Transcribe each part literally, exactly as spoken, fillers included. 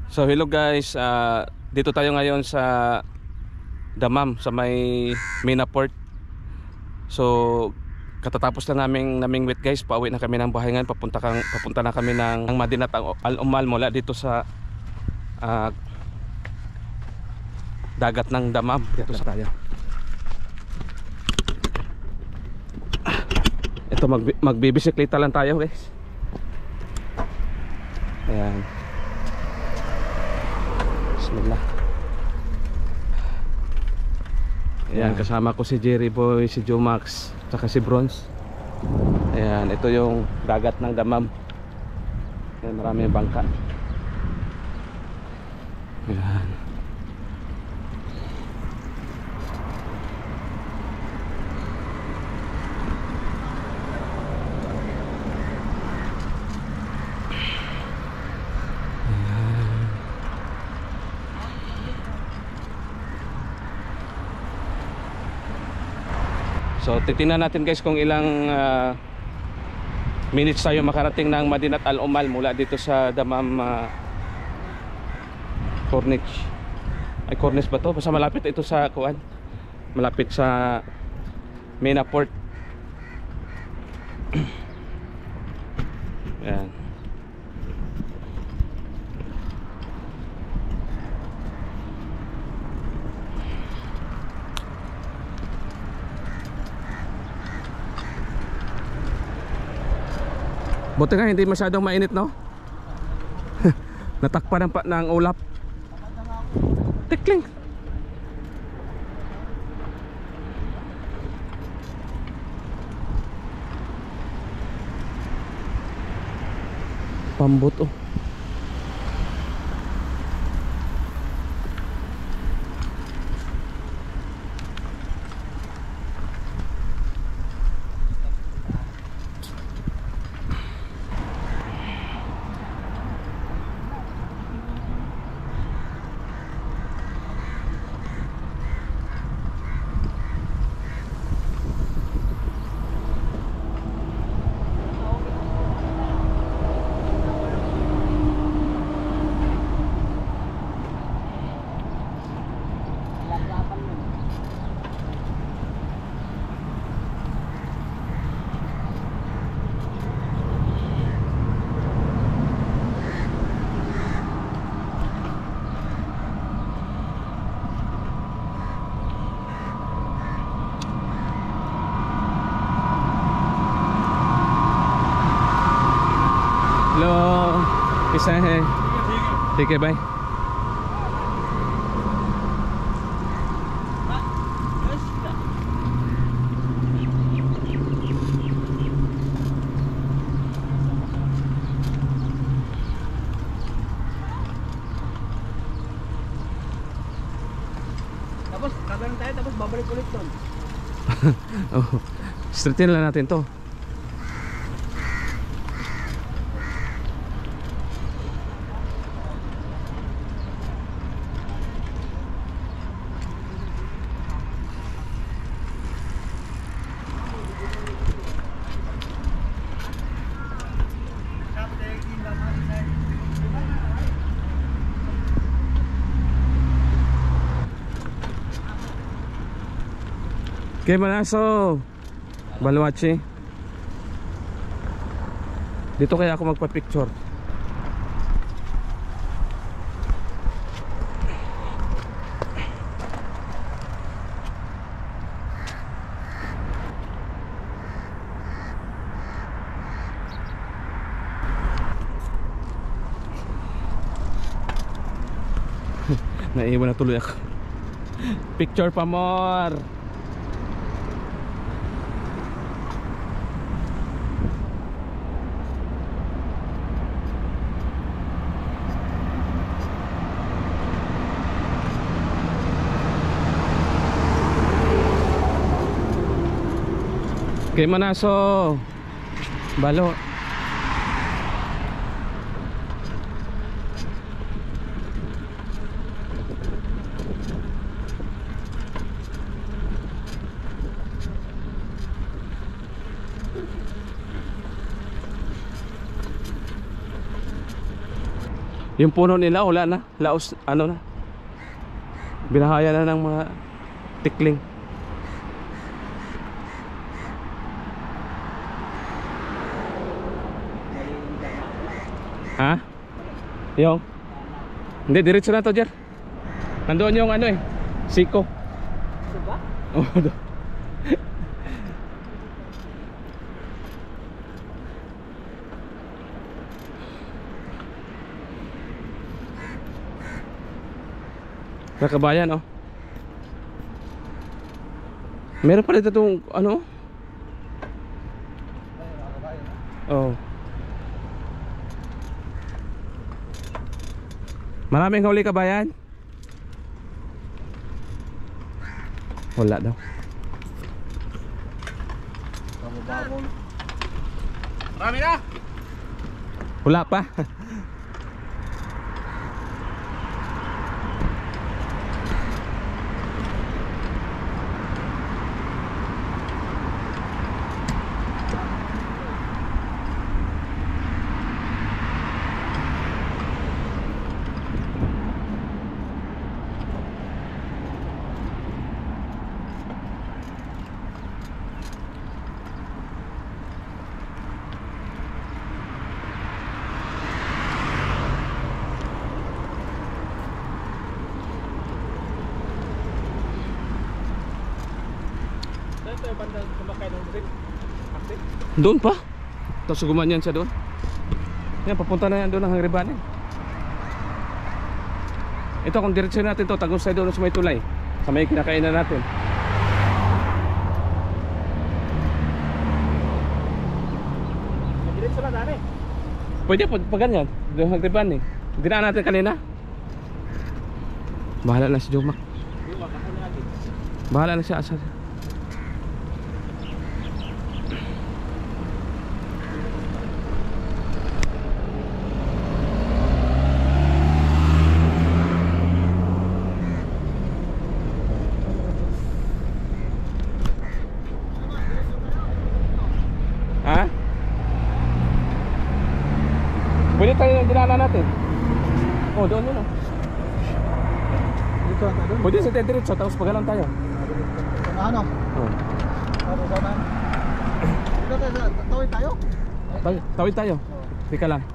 So hello guys, uh, dito tayo ngayon sa Damam sa may Minaport. So katatapos na naming naming wait guys, pauwi na kami ng bahay ngayon. Papunta, kang, papunta na kami ng, ng Madinat Al-Umal mula dito sa uh, dagat ng Damam. Dito sa tayo. Ito mag, magbibisikleta lang tayo guys. Ayan. Bismillah. Ayan, kasama ko si Jerry Boy, si Jomax, saka si Bronze. Ayan, ito yung dagat ng Damam. Ayan, maraming bangka. Ayan. So titingnan natin guys kung ilang uh, minutes tayo makarating ng Madinat Al-Umal mula dito sa Damam uh, Corniche. Ay Corniche ba to? Basta malapit ito sa kuan. Malapit sa Minaport. Ayan. Buti nga hindi masyadong mainit, no? Natakpan ng, ng ulap. Tikling. Pambot, oh. Hello, कैसा है? ठीक है भाई. Tapos kakaroon tayo, tapos babalik ulit doon. Oh, straighten lang natin to. Okay, Manaso Baluachi. Dito kaya ako magpa-picture. Naiwan na tuloy ako. Picture pa more. Okay, Manaso Balo. Yung puno nila wala na, laos ano na. Binahaya na ng mga tikling. Ha? Yung? Hindi, diretso na to, Jer. Nandoon yung ano eh, siko. Ito ba? Oh, do. Nakabayan, oh. Meron pala dito itong ano? Oh. Maraming huli kabayan? Wala daw. Marami na! Wala pa. Ito yung banda kumakay ng drip. Akit. Doon pa. Tapos gumanyan siya doon. Yan, papunta na yan doon ang hangriban eh. Ito kung diretsyon natin to, tagos tayo doon sa may tulay. Sa may kinakainan natin. Diretso lang dami. Pwede pag, pag ganyan. Doon ang hangriban eh. Dinaan natin kanina. Bahala na si Jomak. Yung makakal natin. Bahala na siya asa. Ha? Pwede tayo yung dinaanan natin. Oh, doon yun oh. Dito na doon. Pwede sa tayo diretso, tapos pagalan tayo. Ano? Oh. Ano sa Dito tayo, tawid tayo? Tawid, tawid tayo. Teka lang.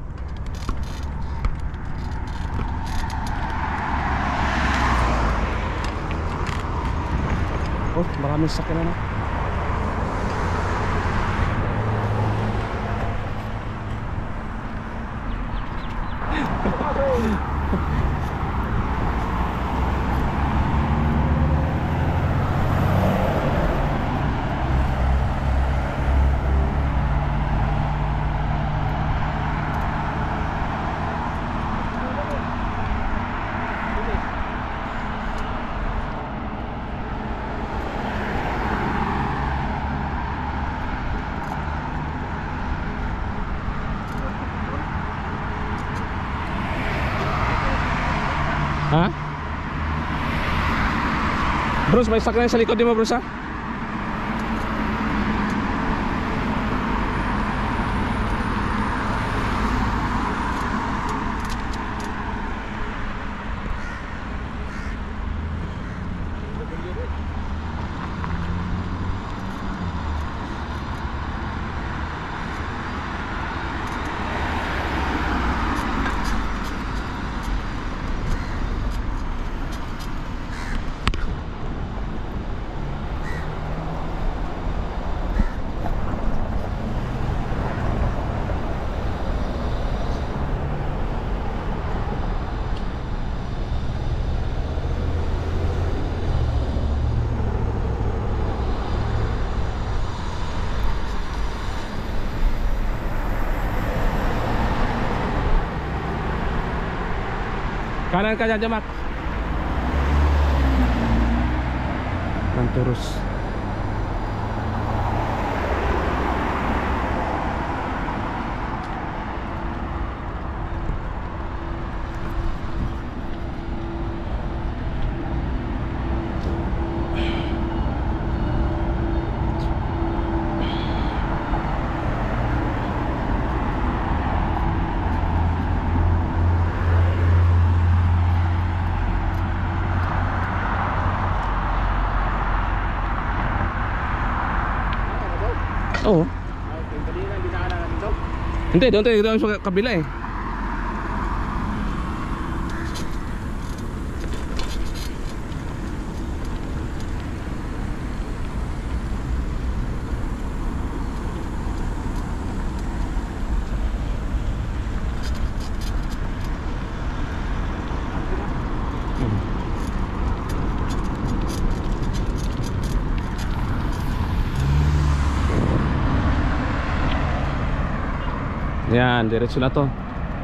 Oh, maraming sakyan na. Ha? Bruce, may sakyan sa likod di mo, Bruce, ha? Kanan ka dyan, Jamak. Nanturus. Oo. Okay, kanina dinaanan natin daw. Hindi, doon tayo doon sa kabila eh. Yan, diretso na to.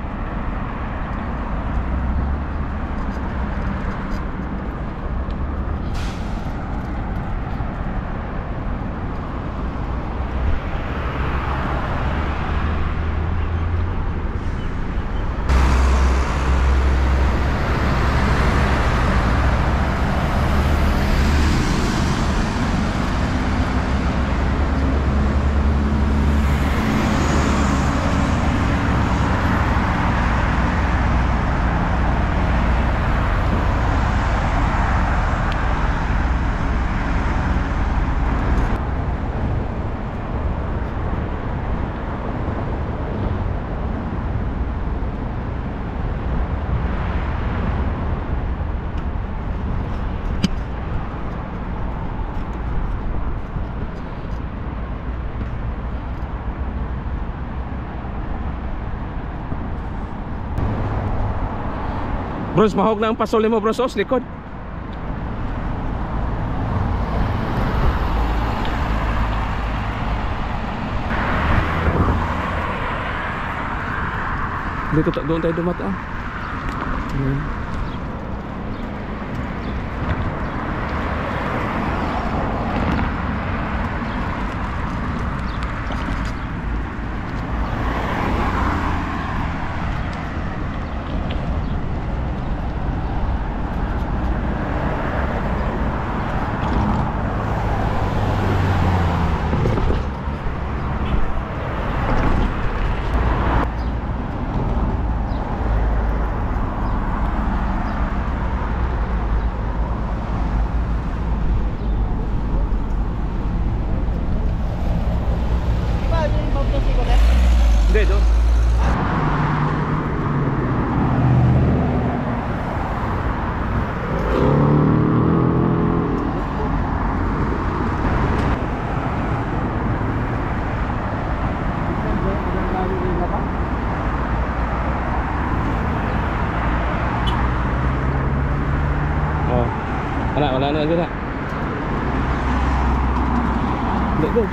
Bros, mahog na ang pasoli mo, bros, os, likod. Dito, doon tayo dumata. Hmm. Hindi, doon. Oh. Wala, wala na gina. Hindi, go.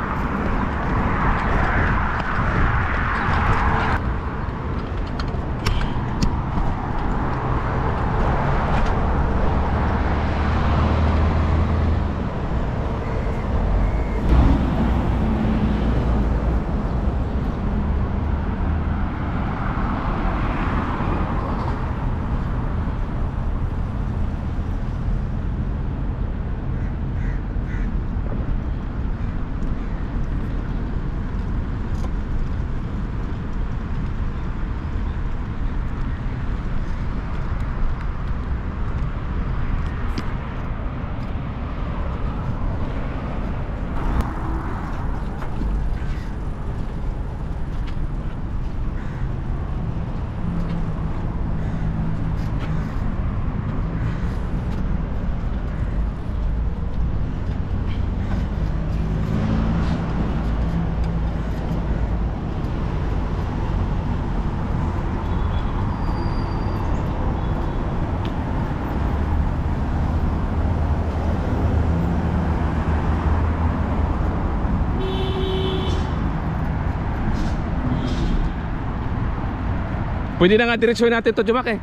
Pwede na nga diretsyon natin to, Jumak eh.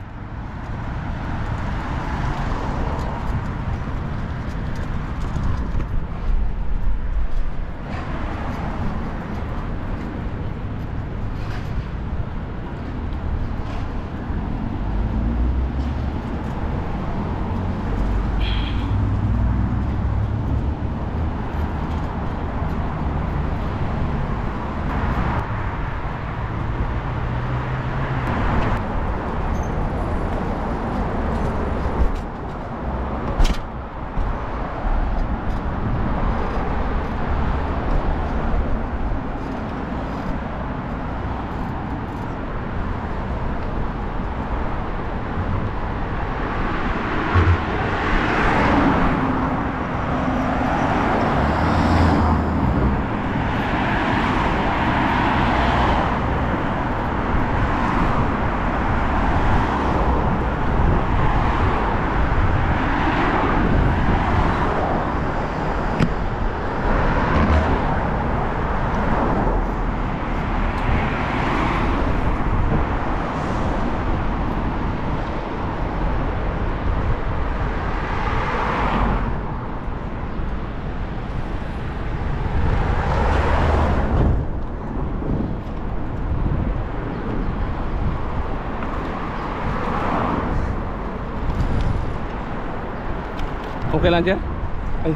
Okay lang dyan? Ay.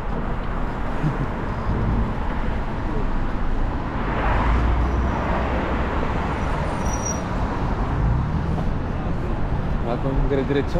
Akong dire-diretso.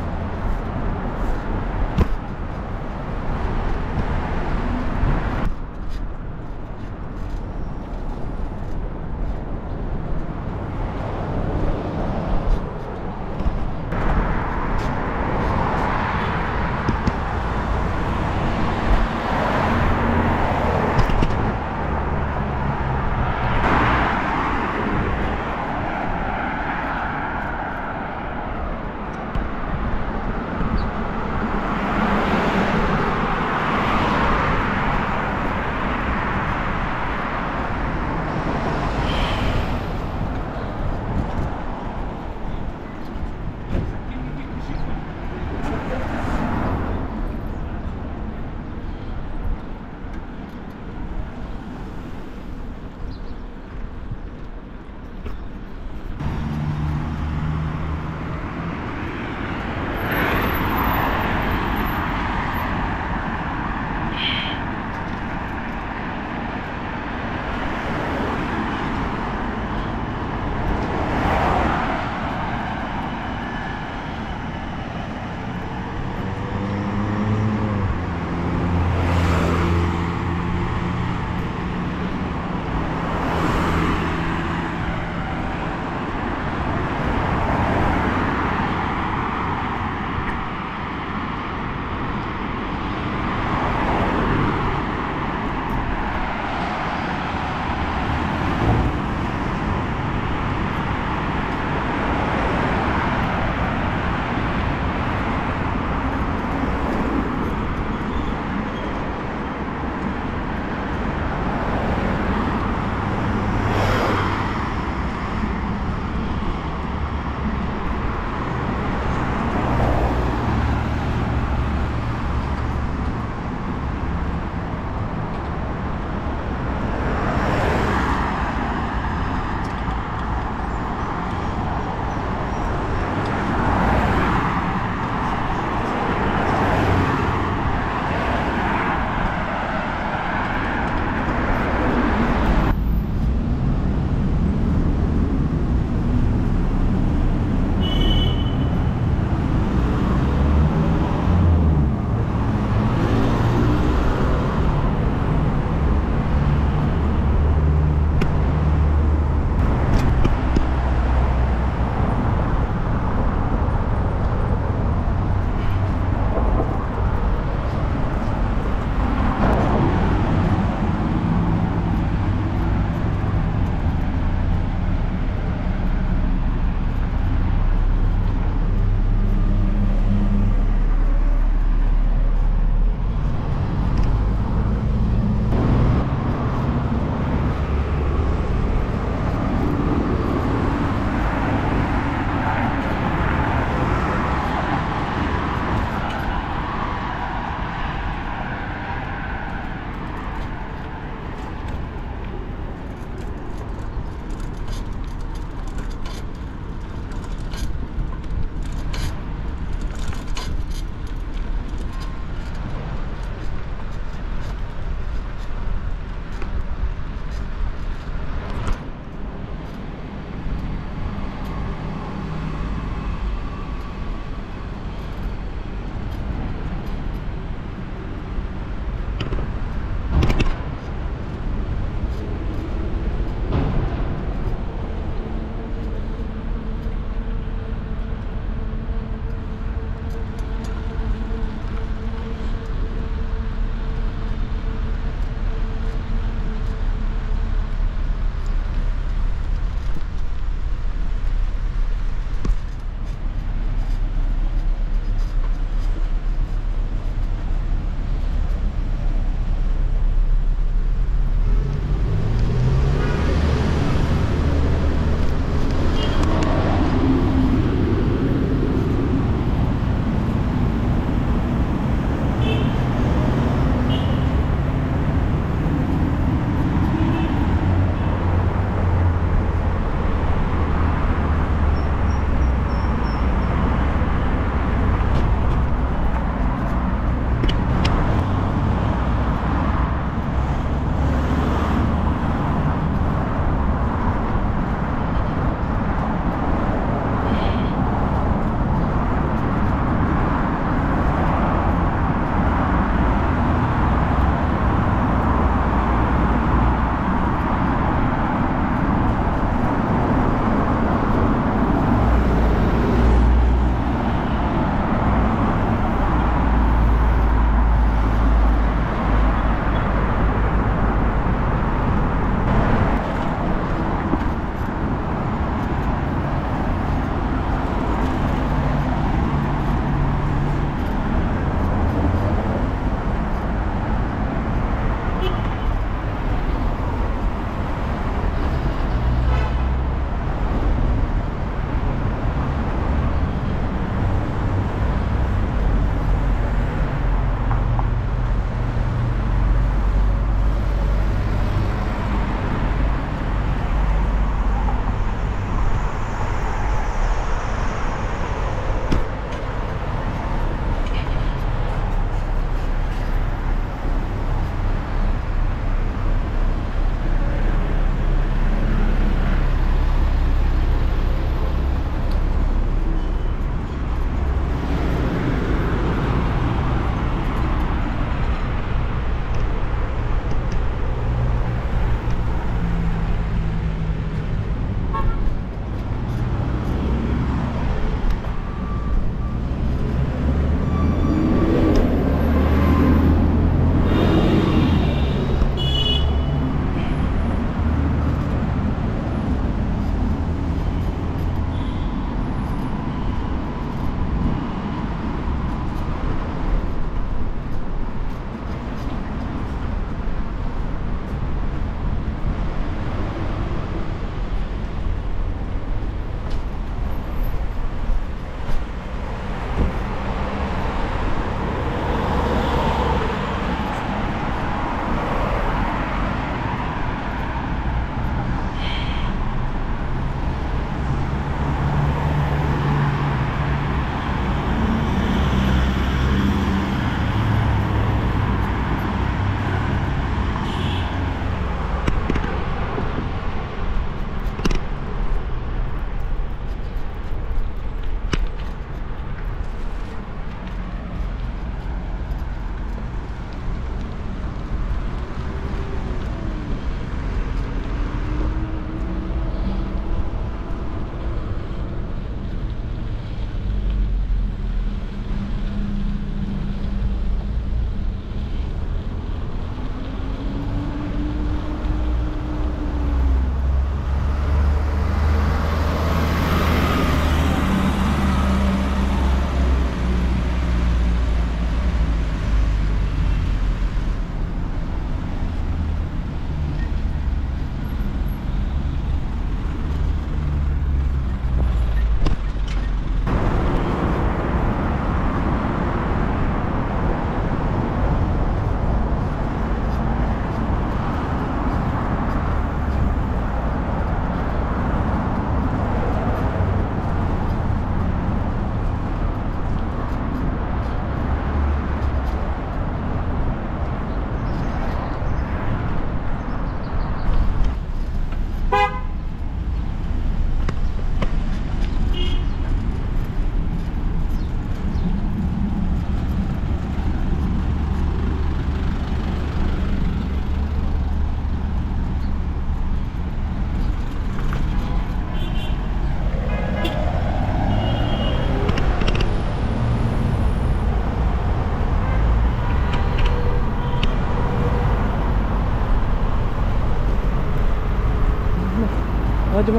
Oh, di ba?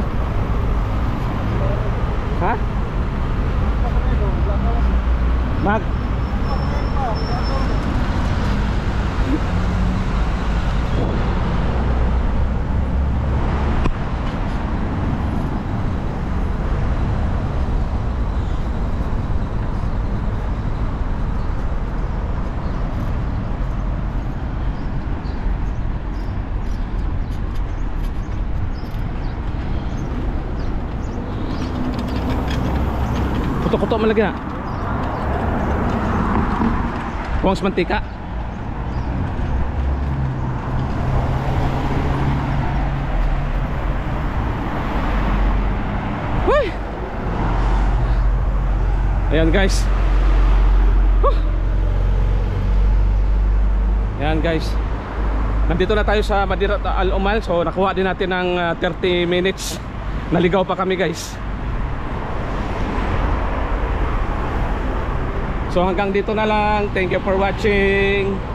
Ha? Mag. Kuto-kuto man lagi na. Kuwang mantika. Uy! Ayan guys. Huh! Ayan guys. Nandito na tayo sa Madirat Al Umal. So nakuha din natin ng uh, thirty minutes. Naligaw pa kami guys. So hanggang dito na lang. Thank you for watching.